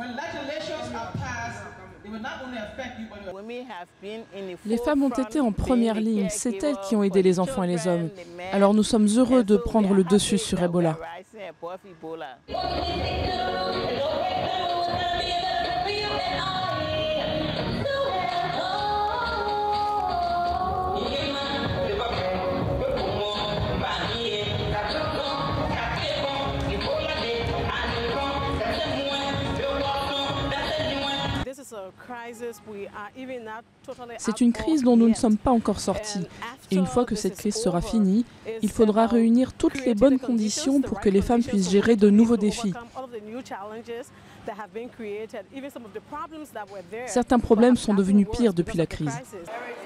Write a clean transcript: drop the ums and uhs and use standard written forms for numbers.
Les femmes ont été en première ligne, c'est elles qui ont aidé les enfants et les hommes. Alors nous sommes heureux de prendre le dessus sur Ebola. C'est une crise dont nous ne sommes pas encore sortis. Et une fois que cette crise sera finie, il faudra réunir toutes les bonnes conditions pour que les femmes puissent gérer de nouveaux défis. Certains problèmes sont devenus pires depuis la crise.